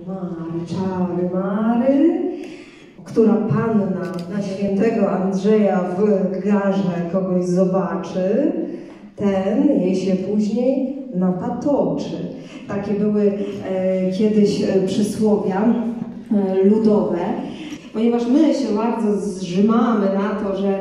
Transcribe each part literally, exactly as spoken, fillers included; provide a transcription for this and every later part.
Mary, czary Mary, która panna na świętego Andrzeja w garze kogoś zobaczy, ten jej się później napatoczy. Takie były e, kiedyś e, przysłowia e, ludowe, ponieważ my się bardzo zrzymamy na to, że,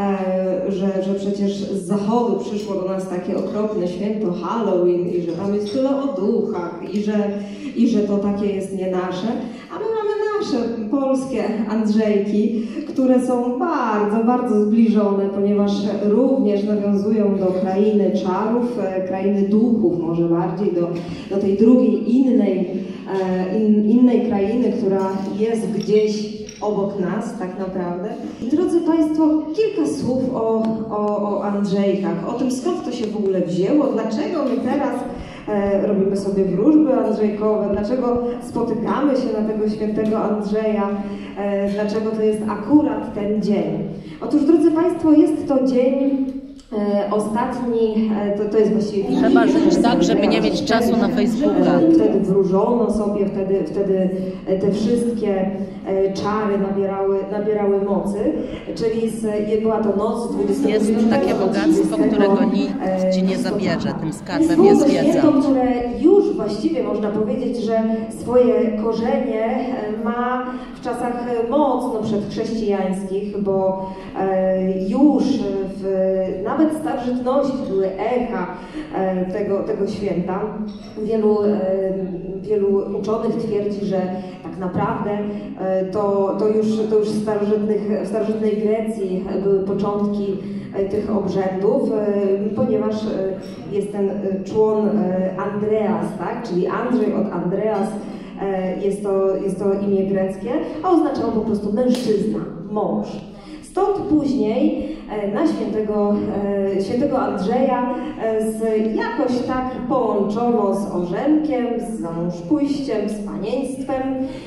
e, że, że przecież z zachodu przyszło do nas takie okropne święto Halloween i że tam jest tyle o duchach i że, i że to takie jest nie nasze, a my mamy nasze polskie Andrzejki, które są bardzo, bardzo zbliżone, ponieważ również nawiązują do krainy czarów, krainy duchów może bardziej, do, do tej drugiej, innej, in, innej krainy, która jest gdzieś obok nas tak naprawdę. I drodzy Państwo, kilka słów o, o, o Andrzejkach, o tym, skąd to się w ogóle wzięło, dlaczego my teraz e, robimy sobie wróżby andrzejkowe, dlaczego spotykamy się na tego świętego Andrzeja, e, dlaczego to jest akurat ten dzień. Otóż, drodzy Państwo, jest to dzień E, ostatni, e, to, to jest właściwie... Trzeba żyć tak, żeby nie mieć czasu na Facebooka. Wtedy wróżono sobie, wtedy, wtedy te wszystkie e, czary nabierały, nabierały mocy, czyli z, była to noc dwudziestego Jest takie bogactwo, którego nikt ci nie zabierze, tym skarbem jest wiedza. To, które już właściwie można powiedzieć, że swoje korzenie ma w czasach mocno przedchrześcijańskich, bo e, już w, nawet w starożytności były echa e, tego, tego święta. Wielu, e, wielu uczonych twierdzi, że tak naprawdę e, to, to już, to już w, starożytnych, w starożytnej Grecji były początki e, tych obrzędów, e, ponieważ e, jest ten człon e, Andreas, tak? Czyli Andrzej od Andreas. Jest to, jest to imię greckie, a oznaczało po prostu mężczyzna, mąż. Stąd później na świętego, świętego Andrzeja z, jakoś tak połączono z orzenkiem, z zamążpójściem, z panieństwem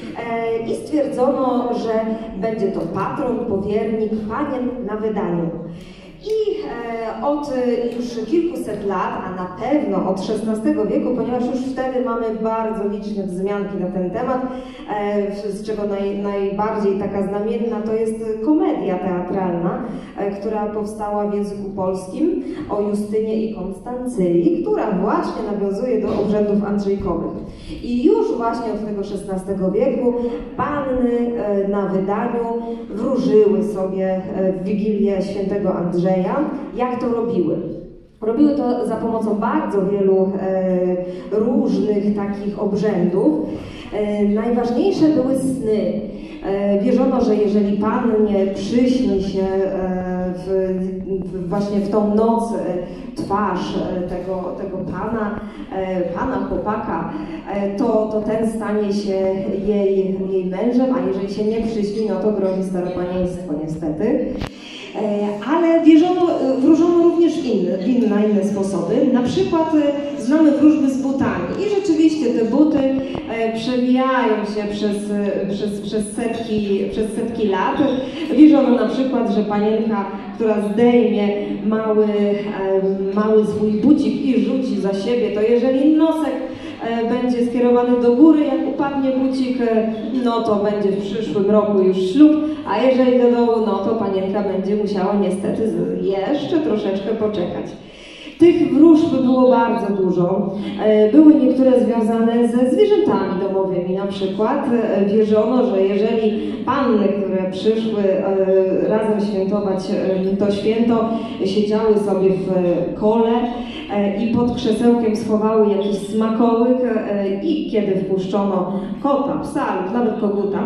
i stwierdzono, że będzie to patron, powiernik panien na wydaniu. I e, od już kilkuset lat, a na pewno od szesnastego wieku, ponieważ już wtedy mamy bardzo liczne wzmianki na ten temat, e, z czego naj, najbardziej taka znamienna to jest komedia teatralna, e, która powstała w języku polskim o Justynie i Konstancyi, która właśnie nawiązuje do obrzędów andrzejkowych. I już właśnie od tego szesnastego wieku panny e, na wydaniu wróżyły sobie e, w Wigilię świętego Andrzeja. Jak to robiły? Robiły to za pomocą bardzo wielu e, różnych takich obrzędów. E, najważniejsze były sny. E, wierzono, że jeżeli pannie przyśni się e, w, w, właśnie w tą noc e, twarz e, tego, tego pana, e, pana chłopaka, e, to, to ten stanie się jej, jej mężem, a jeżeli się nie przyśni, no to grozi staropanieństwo niestety. Ale wierzono, wróżono również inne, inne, inne sposoby. Na przykład znamy wróżby z butami i rzeczywiście te buty przewijają się przez, przez, przez, setki, przez setki lat. Wierzono na przykład, że panienka, która zdejmie mały, mały swój bucik i rzuci za siebie, to jeżeli nosek będzie skierowany do góry, jak upadnie bucik, no to będzie w przyszłym roku już ślub, a jeżeli do dołu, no to panienka będzie musiała niestety jeszcze troszeczkę poczekać. Tych wróżb było bardzo dużo. Były niektóre związane ze zwierzętami domowymi. Na przykład wierzono, że jeżeli panny, które przyszły razem świętować to święto, siedziały sobie w kole i pod krzesełkiem schowały jakiś smakołyk i kiedy wpuszczono kota, psa lub nawet koguta,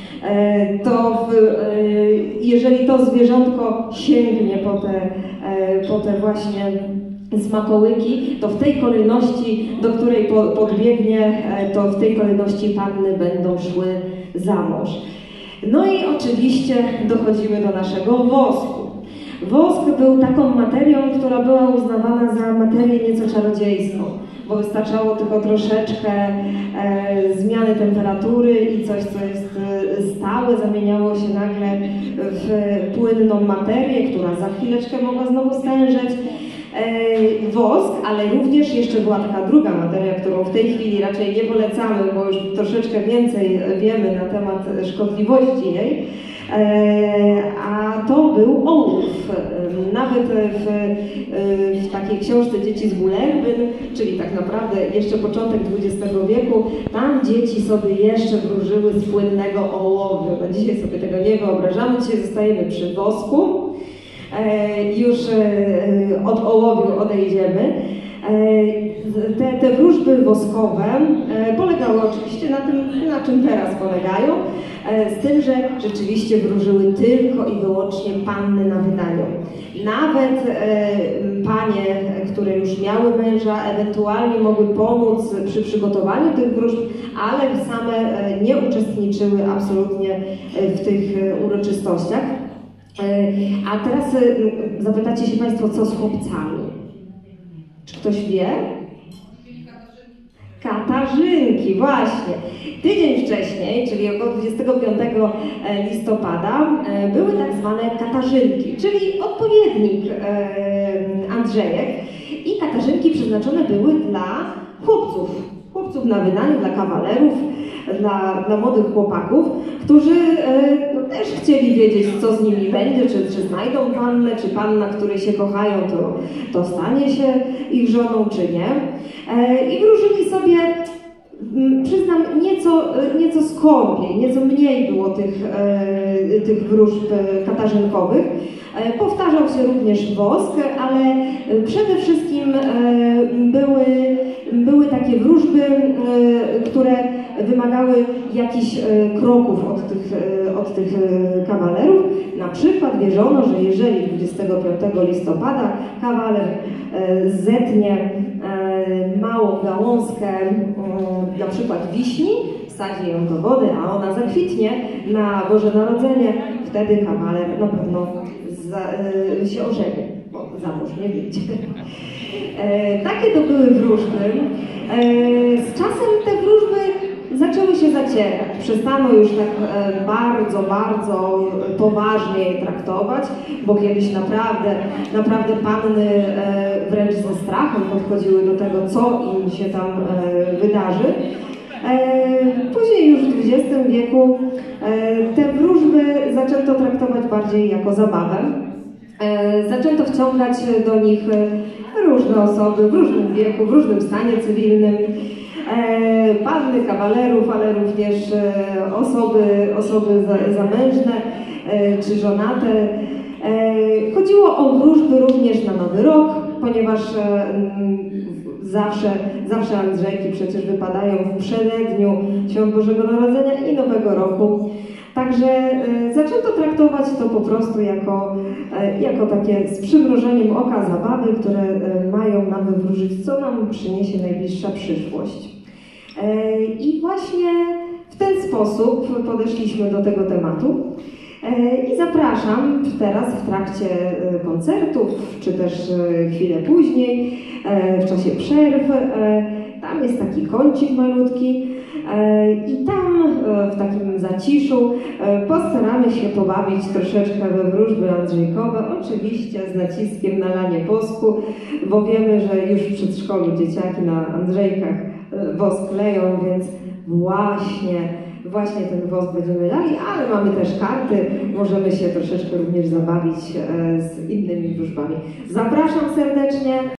to w, jeżeli to zwierzątko sięgnie po te, po te właśnie smakołyki, to w tej kolejności, do której podbiegnie, to w tej kolejności panny będą szły za mąż. No i oczywiście dochodzimy do naszego wosku. Wosk był taką materią, która była uznawana za materię nieco czarodziejską, bo wystarczało tylko troszeczkę e, zmiany temperatury i coś, co jest e, stałe, zamieniało się nagle w płynną materię, która za chwileczkę mogła znowu stężeć. wosk, ale również jeszcze była taka druga materia, którą w tej chwili raczej nie polecamy, bo już troszeczkę więcej wiemy na temat szkodliwości jej, a to był ołów. Nawet w, w takiej książce Dzieci z Bullerbyn, czyli tak naprawdę jeszcze początek dwudziestego wieku, tam dzieci sobie jeszcze wróżyły z płynnego ołowiu. No dzisiaj sobie tego nie wyobrażamy, dzisiaj zostajemy przy wosku. Już od ołowiu odejdziemy. Te, te wróżby woskowe polegały oczywiście na tym, na czym teraz polegają, z tym, że rzeczywiście wróżyły tylko i wyłącznie panny na wydaniu. Nawet panie, które już miały męża, ewentualnie mogły pomóc przy przygotowaniu tych wróżb, ale same nie uczestniczyły absolutnie w tych uroczystościach. A teraz zapytacie się Państwo, co z chłopcami? Czy ktoś wie? Katarzynki, właśnie. Tydzień wcześniej, czyli około dwudziestego piątego listopada, były tak zwane katarzynki, czyli odpowiednik Andrzejek. I katarzynki przeznaczone były dla chłopców. Chłopców na wydaniu, dla kawalerów, dla, dla młodych chłopaków, którzy no, też chcieli wiedzieć, co z nimi będzie, czy, czy znajdą pannę, czy panna, której się kochają, to, to stanie się ich żoną, czy nie. I wróżyli sobie, przyznam, nieco, nieco skąpiej, nieco mniej było tych, tych wróżb katarzynkowych. Powtarzał się również wosk, ale przede wszystkim były, były takie wróżby, które wymagały jakichś kroków od tych, od tych kawalerów. Na przykład wierzono, że jeżeli dwudziestego piątego listopada kawaler zetnie małą gałązkę, na przykład wiśni, wsadzi ją do wody, a ona zakwitnie na Boże Narodzenie, wtedy kawaler na pewno za, się ożeni, bo za mąż nie wyjdzie. Takie to były wróżby. Z czasem te wróżby zaczęły się zacierać. Przestano już tak bardzo, bardzo poważnie je traktować, bo kiedyś naprawdę, naprawdę panny wręcz ze strachem podchodziły do tego, co im się tam wydarzy. Później już w dwudziestym wieku te wróżby zaczęto traktować bardziej jako zabawę. Zaczęto wciągać do nich różne osoby w różnym wieku, w różnym stanie cywilnym. Panny, kawalerów, ale również osoby, osoby zamężne czy żonate. Chodziło o wróżby również na Nowy Rok, ponieważ zawsze, zawsze Andrzejki przecież wypadają w przededniu Świąt Bożego Narodzenia i Nowego Roku. Także zaczęto traktować to po prostu jako, jako takie z przymrużeniem oka zabawy, które mają nam wywróżyć, co nam przyniesie najbliższa przyszłość. I właśnie w ten sposób podeszliśmy do tego tematu. I zapraszam teraz w trakcie koncertów, czy też chwilę później, w czasie przerw. Tam jest taki kącik malutki i tam w takim zaciszu postaramy się pobawić troszeczkę we wróżby andrzejkowe, oczywiście z naciskiem na lanie wosku, bo wiemy, że już w przedszkolu dzieciaki na Andrzejkach wosk leją, więc właśnie Właśnie ten wosk będziemy lali, ale mamy też karty, możemy się troszeczkę również zabawić z innymi wróżbami. Zapraszam serdecznie.